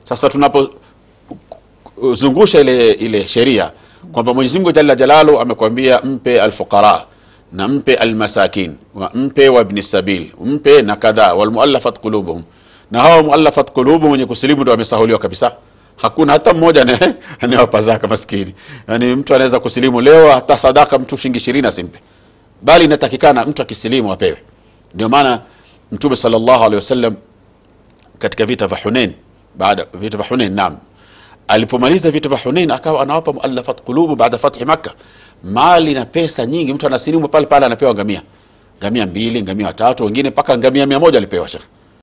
Sasa tunapozungusha ile sheria kwamba Mwenyezi Mungu Jalla Jalalu amekwambia mpe alfuqara na mpe almasakin wa mpe wa ibn sabil, mpe na kadha wal muallafat qulubuhum, na hao muallafat qulubuhum wenye kusilimu ndio wamesahuliwa kabisa. Hakuna hata mmoja anayewapa zaka maskini. Yani mtu anaweza kusilimu leo hata sadaka mtu shilingi 20 asimpe, bali inatakikana mtu akisilimu apewe. Ndio maana Mtume sallallahu alaihi wasallam katika vita vya Hunain, baada vita vya Hunain, naam, alipomaliza vita vya Hunain akawa anawapa muallafat qulubu baada fathi Makkah mali na pesa nyingi. Mtu anasilimu pale anapewa ngamia 2, ngamia 3, wengine paka ngamia 100 alipewa Sheikh.